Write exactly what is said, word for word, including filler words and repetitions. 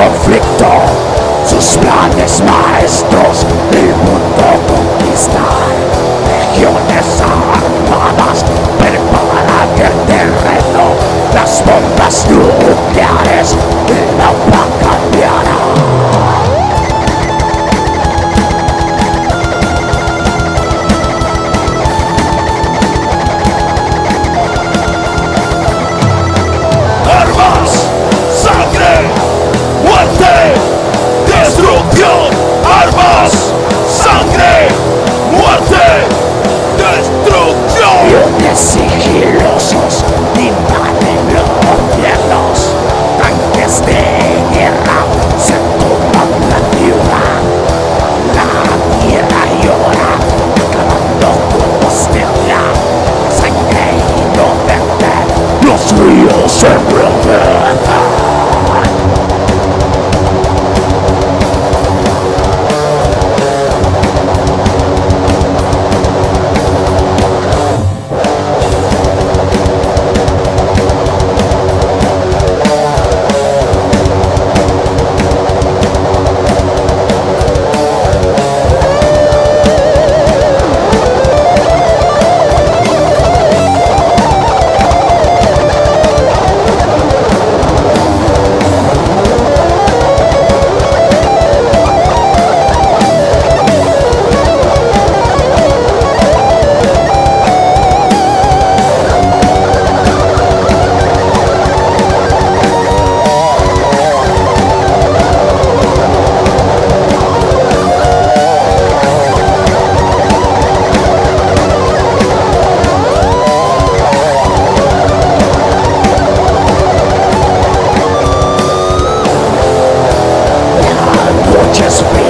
conflicto, sus planes maestros, el mundo conquistar, legiones armadas preparan el terreno, las bombas nucleares, el mapa cambiará. Destrucción, armas, sangre, muerte, destrucción. Aviones sigilosos invaden los gobiernos, tanques de guerra se toman la ciudad. La tierra llora, acabando con hostilidad, sangre inocente, los ríos se revelan. Just